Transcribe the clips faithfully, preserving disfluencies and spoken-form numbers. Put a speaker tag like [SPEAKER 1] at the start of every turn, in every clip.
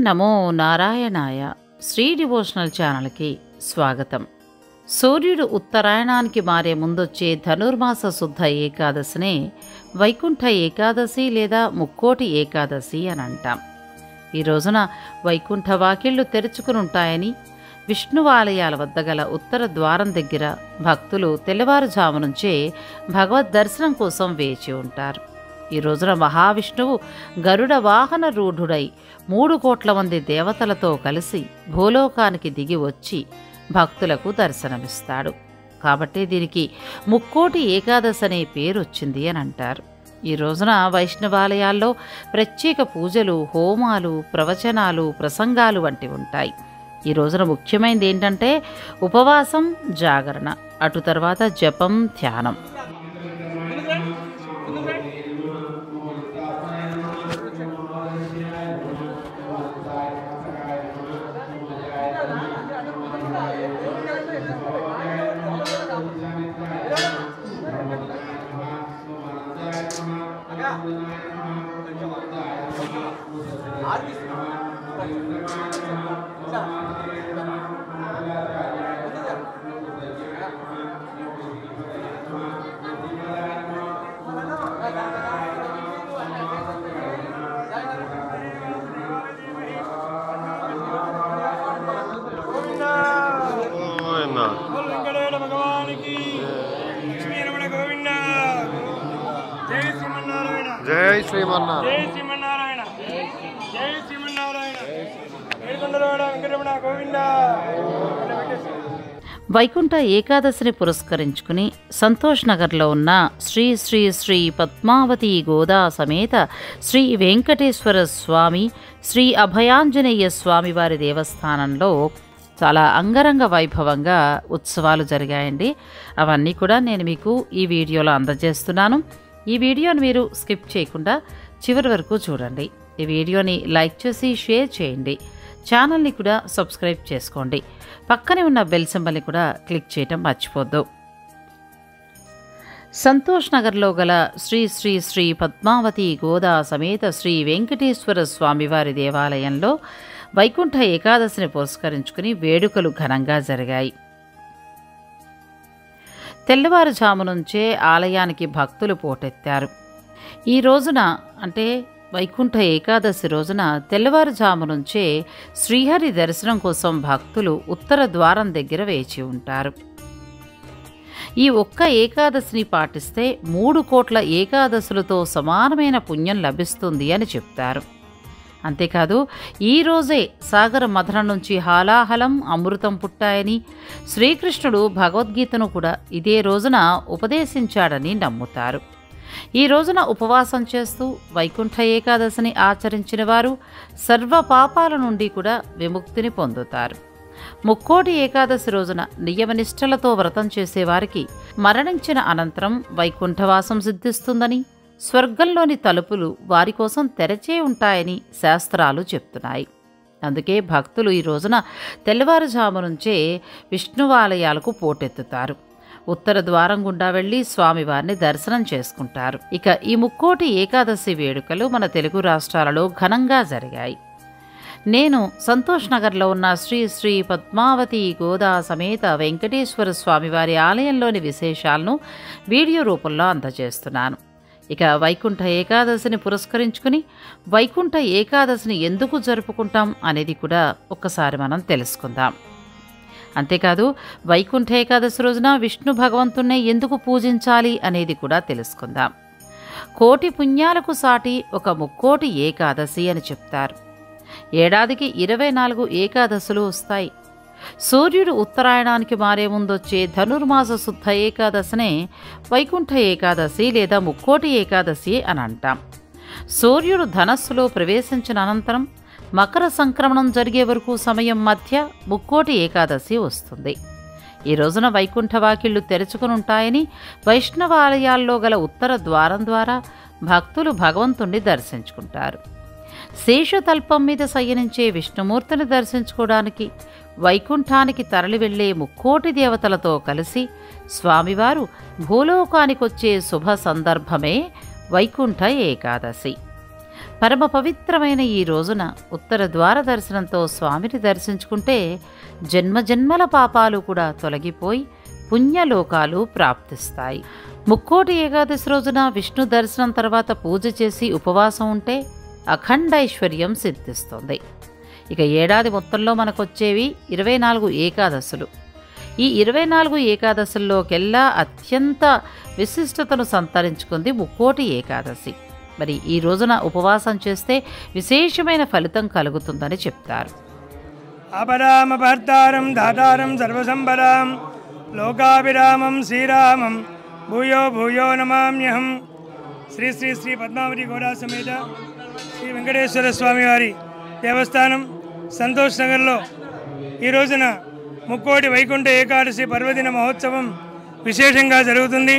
[SPEAKER 1] నమో నారాయణాయ. శ్రీ డివోషనల్ ఛానల్కి స్వాగతం. సూర్యుడు ఉత్తరాయణానికి మారే ముందొచ్చే ధనుర్మాస శుద్ధ ఏకాదశినే వైకుంఠ ఏకాదశి లేదా ముక్కోటి ఏకాదశి అని అంటాం. ఈ రోజున వైకుంఠ వాకిళ్లు తెరుచుకునుంటాయని విష్ణువాలయాల వద్ద గల ఉత్తర ద్వారం దగ్గర భక్తులు తెల్లవారుజాము నుంచే భగవద్ దర్శనం కోసం వేచి ఉంటారు. ఈ రోజున మహావిష్ణువు గరుడ వాహన రూఢుడై మూడు కోట్ల మంది దేవతలతో కలిసి భూలోకానికి దిగి వచ్చి భక్తులకు దర్శనమిస్తాడు. కాబట్టి దీనికి ముక్కోటి ఏకాదశి అనే పేరు వచ్చింది అని అంటారు. ఈ రోజున వైష్ణవాలయాల్లో ప్రత్యేక పూజలు, హోమాలు, ప్రవచనాలు, ప్రసంగాలు వంటివి ఉంటాయి. ఈ రోజున ముఖ్యమైనది ఏంటంటే ఉపవాసం, జాగరణ, అటు తర్వాత జపం, ధ్యానం.
[SPEAKER 2] జై శ్రీమన్నారాయణ.
[SPEAKER 3] జై శ్రీమన్నారాయణ. జై శ్రీమన్నారాయణ. ఏడుకొండలవాడ వెంకటరమణ గోవింద.
[SPEAKER 1] వైకుంఠ ఏకాదశిని పురస్కరించుకుని సంతోష్ నగర్లో ఉన్న శ్రీ శ్రీ శ్రీ పద్మావతి గోదా సమేత శ్రీ వెంకటేశ్వర స్వామి, శ్రీ అభయాంజనేయ స్వామి వారి దేవస్థానంలో చాలా అంగరంగ వైభవంగా ఉత్సవాలు జరిగాయండి. అవన్నీ కూడా నేను మీకు ఈ వీడియోలో అందజేస్తున్నాను. ఈ వీడియోని మీరు స్కిప్ చేయకుండా చివరి వరకు చూడండి. ఈ వీడియోని లైక్ చేసి షేర్ చేయండి. ఛానల్ని కూడా సబ్స్క్రైబ్ చేసుకోండి. పక్కనే ఉన్న బెల్ సింబల్ని కూడా క్లిక్ చేయటం మర్చిపోద్దు. సంతోష్ నగర్లో గల శ్రీ శ్రీ శ్రీ పద్మావతి గోదా సమేత శ్రీ వెంకటేశ్వర స్వామివారి దేవాలయంలో వైకుంఠ ఏకాదశిని పురస్కరించుకుని వేడుకలు ఘనంగా జరిగాయి. తెల్లవారుజాము నుంచే ఆలయానికి భక్తులు పోటెత్తారు. ఈ రోజున అంటే వైకుంఠ ఏకాదశి రోజున తెల్లవారుజాము నుంచే శ్రీహరి దర్శనం కోసం భక్తులు ఉత్తర ద్వారం దగ్గర వేచి ఉంటారు. ఈ ఒక్క ఏకాదశిని పాటిస్తే మూడు కోట్ల ఏకాదశులతో సమానమైన పుణ్యం లభిస్తుంది అని చెప్తారు. అంతేకాదు, ఈరోజే సాగర మథనం నుంచి హాలాహలం, అమృతం పుట్టాయని, శ్రీకృష్ణుడు భగవద్గీతను కూడా ఇదే రోజున ఉపదేశించాడని నమ్ముతారు. ఈ రోజున ఉపవాసం చేస్తూ వైకుంఠ ఏకాదశిని ఆచరించిన వారు సర్వ పాపాల నుండి కూడా విముక్తిని పొందుతారు. ముక్కోటి ఏకాదశి రోజున నియమనిష్టలతో వ్రతం చేసేవారికి మరణించిన అనంతరం వైకుంఠవాసం సిద్ధిస్తుందని, స్వర్గంలోని తలుపులు వారి కోసం తెరచే ఉంటాయని శాస్త్రాలు చెప్తున్నాయి. అందుకే భక్తులు ఈ రోజున తెల్లవారుజాము నుంచే విష్ణువాలయాలకు పోటెత్తుతారు. ఉత్తర ద్వారం గుండా వెళ్లి స్వామివారిని దర్శనం చేసుకుంటారు. ఇక ఈ ముక్కోటి ఏకాదశి వేడుకలు మన తెలుగు రాష్ట్రాలలో ఘనంగా జరిగాయి. నేను సంతోష్ నగర్లో ఉన్న శ్రీ శ్రీ పద్మావతి గోదా సమేత వెంకటేశ్వర స్వామివారి ఆలయంలోని విశేషాలను వీడియో రూపంలో అందజేస్తున్నాను. ఇక వైకుంఠ ఏకాదశిని పురస్కరించుకుని వైకుంఠ ఏకాదశిని ఎందుకు జరుపుకుంటాం అనేది కూడా ఒక్కసారి మనం తెలుసుకుందాం. అంతేకాదు, వైకుంఠ ఏకాదశి రోజున విష్ణు భగవంతుణ్ణి ఎందుకు పూజించాలి అనేది కూడా తెలుసుకుందాం. కోటి పుణ్యాలకు సాటి ఒక ముక్కోటి ఏకాదశి అని చెప్తారు. ఏడాదికి ఇరవై నాలుగు ఏకాదశులు వస్తాయి. సూర్యుడు ఉత్తరాయణానికి మారే ముందొచ్చే ధనుర్మాస శుద్ధ ఏకాదశినే వైకుంఠ ఏకాదశి లేదా ముక్కోటి ఏకాదశి అని అంటాం. సూర్యుడు ధనస్సులో ప్రవేశించిన అనంతరం మకర సంక్రమణం జరిగే వరకు సమయం మధ్య ముక్కోటి ఏకాదశి వస్తుంది. ఈ రోజున వైకుంఠ వాకిళ్లు తెరుచుకునుంటాయని వైష్ణవాలయాల్లో గల ఉత్తర ద్వారం ద్వారా భక్తులు భగవంతుణ్ణి దర్శించుకుంటారు. శేషతల్పం మీద శయనించే విష్ణుమూర్తిని దర్శించుకోవడానికి వైకుంఠానికి తరలి వెళ్లే ముక్కోటి దేవతలతో కలిసి స్వామివారు భూలోకానికొచ్చే శుభ సందర్భమే వైకుంఠ ఏకాదశి. పరమ పవిత్రమైన ఈ రోజున ఉత్తర ద్వార దర్శనంతో స్వామిని దర్శించుకుంటే జన్మజన్మల పాపాలు కూడా తొలగిపోయి పుణ్యలోకాలు ప్రాప్తిస్తాయి. ముక్కోటి ఏకాదశి రోజున విష్ణు దర్శనం తర్వాత పూజ చేసి ఉపవాసం ఉంటే అఖండ ఐశ్వర్యం సిద్ధిస్తుంది. ఇక ఏడాది మొత్తంలో మనకొచ్చేవి ఇరవై నాలుగు ఏకాదశులు. ఈ ఇరవై నాలుగు ఏకాదశుల్లోకెల్లా అత్యంత విశిష్టతను సంతరించుకుంది ముక్కోటి ఏకాదశి. మరి ఈ రోజున ఉపవాసం చేస్తే విశేషమైన ఫలితం కలుగుతుందని చెప్తారు.
[SPEAKER 3] అపరామపర్తారం దాతారం సర్వసంపదాం లోకాభిరామం శ్రీరామం భూయో భూయో నమామ్యహం. శ్రీ శ్రీ శ్రీ పద్మావతి గౌడా సమేత శ్రీ వెంకటేశ్వర స్వామి వారి దేవస్థానం సంతోష్ నగర్లో ఈ రోజున ముక్కోటి వైకుంఠ ఏకాదశి పర్వదిన మహోత్సవం విశేషంగా జరుగుతుంది.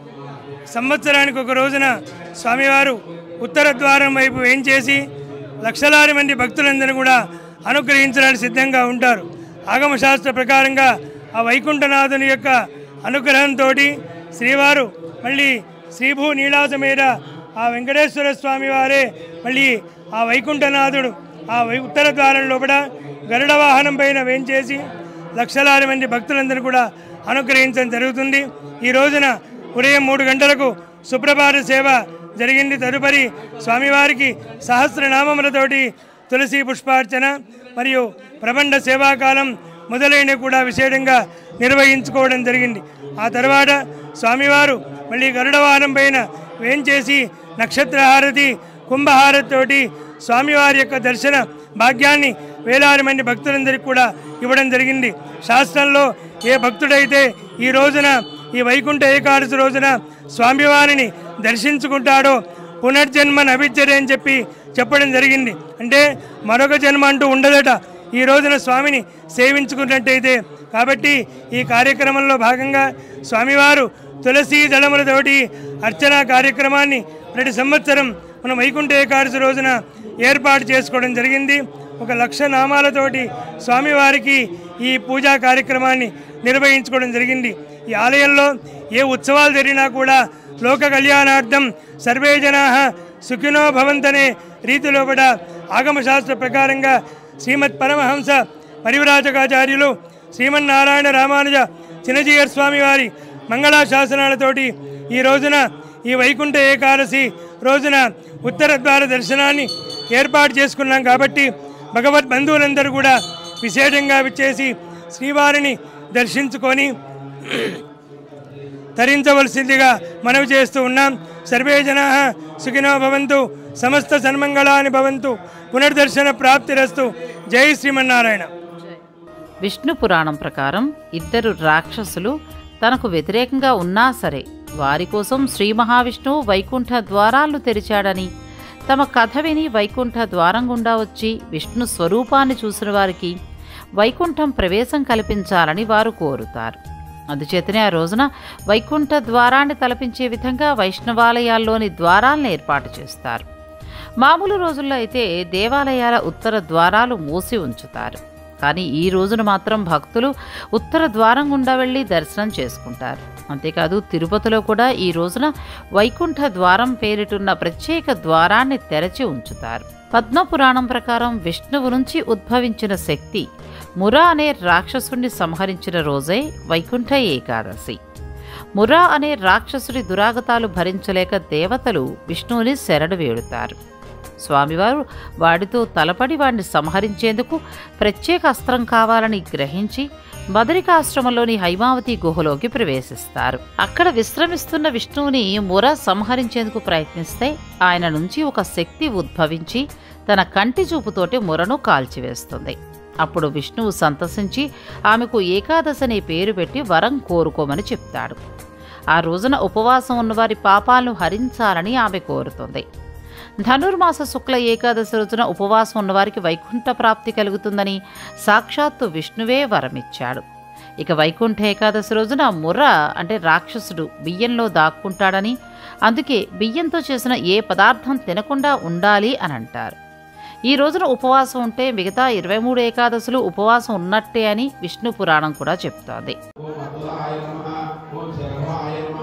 [SPEAKER 3] సంవత్సరానికి ఒక రోజున స్వామివారు ఉత్తర ద్వారం వైపు వేంచేసి లక్షలాది మంది భక్తులందరూ కూడా అనుగ్రహించడానికి సిద్ధంగా ఉంటారు. ఆగమశాస్త్ర ప్రకారంగా ఆ వైకుంఠనాథుని యొక్క అనుగ్రహంతో శ్రీవారు మళ్ళీ శ్రీభూ నీలాస మీద ఆ వెంకటేశ్వర స్వామి వారే మళ్ళీ ఆ వైకుంఠనాథుడు ఆ వై ఉత్తర ద్వారం లోపల గరుడ వాహనం పైన వేంచేసి లక్షలాది మంది భక్తులందరూ కూడా అనుగ్రహించడం జరుగుతుంది. ఈ రోజున ఉదయం మూడు గంటలకు సుప్రభాత సేవ జరిగింది. తదుపరి స్వామివారికి సహస్రనామములతోటి తులసి పుష్పార్చన మరియు ప్రబంధ సేవాకాలం మొదలైనవి కూడా విశేషంగా నిర్వహించుకోవడం జరిగింది. ఆ తర్వాత స్వామివారు మళ్ళీ గరుడ వాహనం పైన వేంచేసి నక్షత్రహారతి కుంభహారతితోటి స్వామివారి యొక్క దర్శన భాగ్యాన్ని వేలాది మంది భక్తులందరికీ కూడా ఇవ్వడం జరిగింది. శాస్త్రంలో ఏ భక్తుడైతే ఈ రోజున ఈ వైకుంఠ ఏకాదశి రోజున స్వామివారిని దర్శించుకుంటాడో పునర్జన్మ నవిద్యతే అని చెప్పి చెప్పడం జరిగింది. అంటే మరొక జన్మ అంటూ ఉండదట ఈ రోజున స్వామిని సేవించుకున్నట్టయితే. కాబట్టి ఈ కార్యక్రమంలో భాగంగా స్వామివారు తులసి దళములతోటి అర్చనా కార్యక్రమాన్ని ప్రతి సంవత్సరం మనం వైకుంఠ ఏకాదశి రోజున ఏర్పాటు చేసుకోవడం జరిగింది. ఒక లక్ష నామాలతోటి స్వామివారికి ఈ పూజా కార్యక్రమాన్ని నిర్వహించుకోవడం జరిగింది. ఈ ఆలయంలో ఏ ఉత్సవాలు జరిగినా కూడా లోక కళ్యాణార్థం సర్వే జనా సుఖినో భవంతనే రీతిలో కూడా ఆగమశాస్త్ర ప్రకారంగా శ్రీమద్ పరమహంస పరివ్రాజకాచార్యులు శ్రీమన్నారాయణ రామానుజ చిన్నజీయర్ స్వామి వారి మంగళాశాసనాలతోటి ఈ రోజున ఈ వైకుంఠ ఏకాదశి రోజున ఉత్తర ద్వార దర్శనాన్ని ఏర్పాటు చేసుకున్నాం. కాబట్టి భగవద్ బంధువులందరూ కూడా విశేషంగా విచ్చేసి శ్రీవారిని దర్శించుకొని తరించవలసిందిగా మనవి చేస్తూ ఉన్నాం. సర్వే జనా సుఖినో భవంతు, సమస్త సన్మంగళాని భవంతు, పునర్దర్శన ప్రాప్తిరస్తు. జై శ్రీమన్నారాయణ.
[SPEAKER 1] విష్ణు పురాణం ప్రకారం ఇద్దరు రాక్షసులు తనకు వ్యతిరేకంగా ఉన్నా సరే వారి కోసం శ్రీ మహావిష్ణువు వైకుంఠ ద్వారాలను తెరిచాడని, తమ కథ విని వైకుంఠ ద్వారం గుండా వచ్చి విష్ణు స్వరూపాన్ని చూసిన వారికి వైకుంఠం ప్రవేశం కల్పించాలని వారు కోరుతారు. అందుచేతనే ఆ రోజున వైకుంఠ ద్వారాన్ని తలపించే విధంగా వైష్ణవాలయాల్లోని ద్వారాలను ఏర్పాటు చేస్తారు. మామూలు రోజుల్లో అయితే దేవాలయాల ఉత్తర ద్వారాలు మూసి ఉంచుతారు. కానీ ఈ రోజున మాత్రం భక్తులు ఉత్తర ద్వారం గుండా వెళ్ళి దర్శనం చేసుకుంటారు. అంతేకాదు తిరుపతిలో కూడా ఈ రోజున వైకుంఠ ద్వారం పేరిటున్న ప్రత్యేక ద్వారాన్ని తెరచి ఉంచుతారు. పద్మపురాణం ప్రకారం విష్ణువు నుంచి ఉద్భవించిన శక్తి మురా అనే రాక్షసుడిని సంహరించిన రోజే వైకుంఠ ఏకాదశి. మురా అనే రాక్షసుడి దురాగతాలు భరించలేక దేవతలు విష్ణువుని శరణు వేడుతారు. స్వామివారు వాడితో తలపడి వాడిని సంహరించేందుకు ప్రత్యేక అస్త్రం కావాలని గ్రహించి బదరికాశ్రమంలోని హైమావతి గుహలోకి ప్రవేశిస్తారు. అక్కడ విశ్రమిస్తున్న విష్ణువుని ముర సంహరించేందుకు ప్రయత్నిస్తే ఆయన నుంచి ఒక శక్తి ఉద్భవించి తన కంటి చూపుతోటి మురను కాల్చివేస్తుంది. అప్పుడు విష్ణువు సంతసించి ఆమెకు ఏకాదశి అనే పేరు పెట్టి వరం కోరుకోమని చెప్తాడు. ఆ రోజున ఉపవాసం ఉన్నవారి పాపాలను హరించాలని ఆమె కోరుతుంది. ధనుర్మాస శుక్ల ఏకాదశి రోజున ఉపవాసం ఉన్నవారికి వైకుంఠ ప్రాప్తి కలుగుతుందని సాక్షాత్తు విష్ణువే వరమిచ్చాడు. ఇక వైకుంఠ ఏకాదశి రోజున ముర్ర అంటే రాక్షసుడు బియ్యంలో దాక్కుంటాడని, అందుకే బియ్యంతో చేసిన ఏ పదార్థం తినకుండా ఉండాలి అని అంటారు. ఈ రోజున ఉపవాసం ఉంటే మిగతా ఇరవై మూడు ఏకాదశులు ఉపవాసం ఉన్నట్టే అని విష్ణు పురాణం కూడా చెప్తోంది.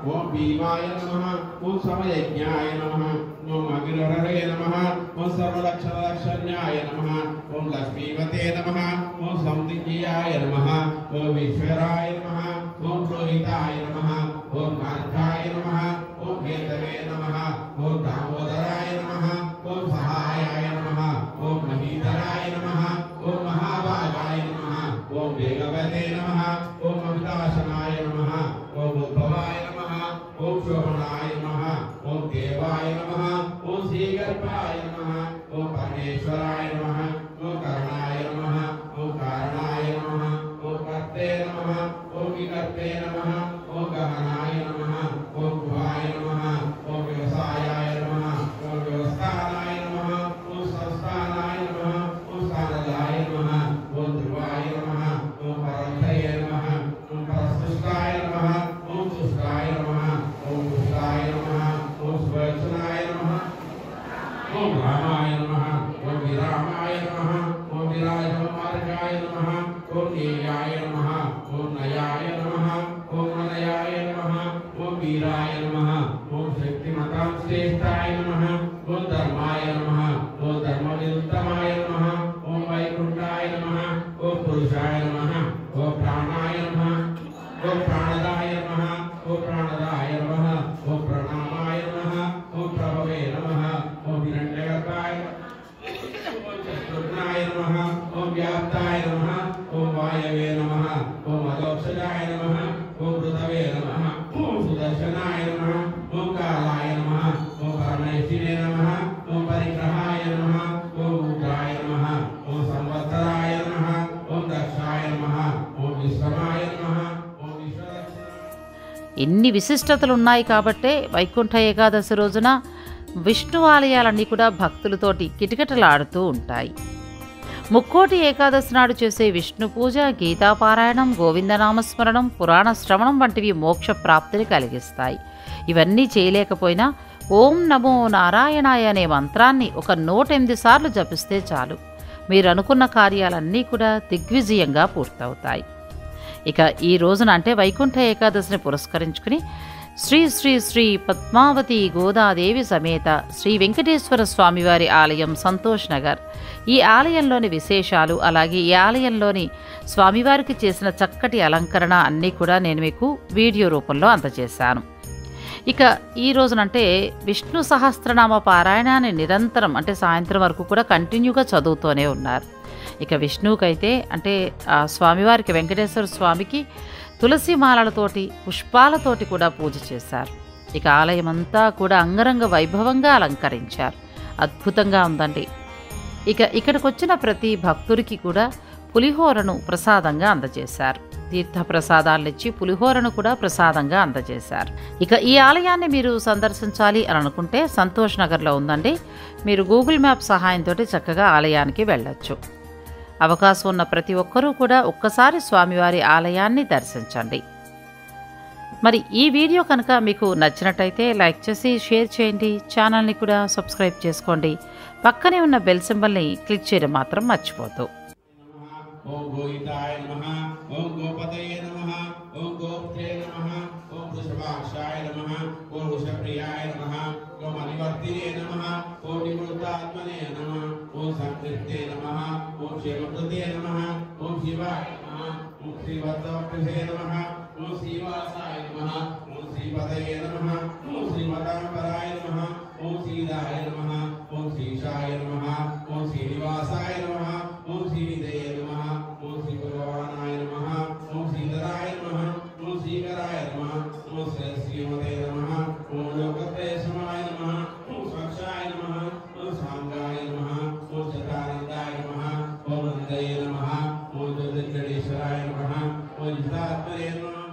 [SPEAKER 2] ओम भीमाय नमः ओम समयज्ञाय नमः ओम अग्निहरे नमः ओम सर्वलक्षणलक्षण्याय नमः ओम लक्ष्मीवते नमः ओम समतिज्ञाय नमः ओम ईश्वराय नमः ओम रोहिताय नमः ओम कांताय नमः ओम केतवे नमः ओम दामोदराय नमः ओम सहायाय नमः ओम महीधराय नमः ओम महाभागाय नमः ओम वेगवते नमः ओम अमिताशनाय नमः ओम उद्भवाय नमः ओम शोभनाय नमः ओम देवाय नमः ओम श्रीगर्भाय नमः ओम परमेश्वराय नमः ओम करणाय नमः ओम कारणाय नमः ओम कर्ते नमः ओम विकर्ते नमः ओम गहनाय नमः ओम गुहाय नमः ओम व्यवसायाय नमः ओम व्यवस्थानाय नमः ओम संस्थानाय नमः ओम सारदाय नमः ओम ध्रुवाय नमः ओम परमथये नमः ओम परस्तुष्टाय नमः ओम तुष्टाय नमः ओम पुष्टाय नमः ओम स्वच्छनाय नमः ओम रामाय नमः ओम विरामाय नमः ओम विराजमार्गाय नमः ओम नीयाय नमः ओम नयाय नमः ओम नयाय नमः ओम वीराय नमः ओम शक्तिमतां श्रेष्ठाय नमः ओम धर्माय नमः ओम धर्मविरुद्धमाय नमः ओम वैकुंठाय नमः ओम पुरुषाय नमः ओम प्राणाय नमः ओम प्राणदाय नमः ओम प्राणदाय नमः ओम प्रणामाय नमः ओम प्रभवे नमः ओम हिरण्यगर्भाय ओम चतुर्णाय नमः ओम व्याप्ताय नमः ओम वायवे नमः ओम अदोक्षजाय नमः ओम ऋतवे नमः ओम सुदर्शनाय नमः ओम कालाय नमः ओम परमेश्वरे नमः ओम परिग्रहाय नमः ओम उग्राय नमः ओम संवत्सराय नमः ओम दक्षाय नमः ओम विश्वमाय नमः ओम विश्वदक्षिणाय
[SPEAKER 1] ఇన్ని విశిష్టతలు ఉన్నాయి కాబట్టే వైకుంఠ ఏకాదశి రోజున విష్ణు ఆలయాలన్నీ కూడా భక్తులతోటి కిటకిటలాడుతూ ఉంటాయి. ముక్కోటి ఏకాదశి నాడు చేసే విష్ణు పూజ, గీతాపారాయణం, గోవిందనామస్మరణం, పురాణ శ్రవణం వంటివి మోక్ష ప్రాప్తిని కలిగిస్తాయి. ఇవన్నీ చేయలేకపోయినా ఓం నమో నారాయణాయ అనే మంత్రాన్ని ఒక నూట ఎనిమిది సార్లు జపిస్తే చాలు, మీరు అనుకున్న కార్యాలన్నీ కూడా దిగ్విజయంగా పూర్తవుతాయి. ఇక ఈ రోజున అంటే వైకుంఠ ఏకాదశిని పురస్కరించుకుని శ్రీ శ్రీ శ్రీ పద్మావతి గోదాదేవి సమేత శ్రీ వెంకటేశ్వర స్వామివారి ఆలయం సంతోష్ నగర్, ఈ ఆలయంలోని విశేషాలు, అలాగే ఈ ఆలయంలోని స్వామివారికి చేసిన చక్కటి అలంకరణ అన్నీ కూడా నేను మీకు వీడియో రూపంలో అందజేశాను. ఇక ఈ రోజునంటే విష్ణు సహస్రనామ పారాయణాన్ని నిరంతరం అంటే సాయంత్రం వరకు కూడా కంటిన్యూగా చదువుతూనే ఉన్నారు. ఇక విష్ణువుకైతే అంటే ఆ స్వామివారికి వెంకటేశ్వర స్వామికి తులసి మాలలతోటి పుష్పాలతోటి కూడా పూజ చేశారు. ఇక ఆలయం అంతా కూడా అంగరంగ వైభవంగా అలంకరించారు. అద్భుతంగా ఉందండి. ఇక ఇక్కడికి వచ్చిన ప్రతి భక్తుడికి కూడా పులిహోరను ప్రసాదంగా అందజేశారు. తీర్థ ప్రసాదాలనిచ్చి పులిహోరను కూడా ప్రసాదంగా అందజేశారు. ఇక ఈ ఆలయాన్ని మీరు సందర్శించాలి అని అనుకుంటే సంతోష్ నగర్లో ఉందండి. మీరు గూగుల్ మ్యాప్ సహాయంతో చక్కగా ఆలయానికి వెళ్ళొచ్చు. అవకాశం ఉన్న ప్రతి ఒక్కరూ కూడా ఒక్కసారి స్వామివారి ఆలయాన్ని దర్శించండి. మరి ఈ వీడియో కనుక మీకు నచ్చినట్టయితే లైక్ చేసి షేర్ చేయండి. ఛానల్ని కూడా సబ్స్క్రైబ్ చేసుకోండి. పక్కనే ఉన్న బెల్ సింబల్ని క్లిక్ చేయడం మాత్రం మర్చిపోతూ.
[SPEAKER 2] ओम गोविंदाय नमः ओम गोपतये नमः ओम गोप्त्रे नमः ओम वृषभाक्षाय नमः ओम वृषप्रियाय नमः ओम अनिवर्तिने नमः ओम निवृत्तात्मने नमः ओम संकृते नमः ओम शिवकृते नमः ओम शिवाय नमः ओम श्रीवत्सवकृते नमः ओम श्रीवासाय नमः ओम श्रीपतये नमः ओम श्रीमतांबराय नमः ओम श्रीदाय नमः ओम श्रीशाय नमः ओम श्रीनिवासाय नमः ओम श्रीविदये नमः ओम श्री भगवानाय नमः ओम श्रीधराय नमः ओम श्रीकराय नमः ओम श्रीमते नमः ओम लोकप्रेषमाय नमः ओम स्वक्षाय नमः ओम सांगाय नमः ओम सदानंदाय नमः ओम नंदये नमः ओम दुर्गणेश्वराय नमः ओम जितात्मने नमः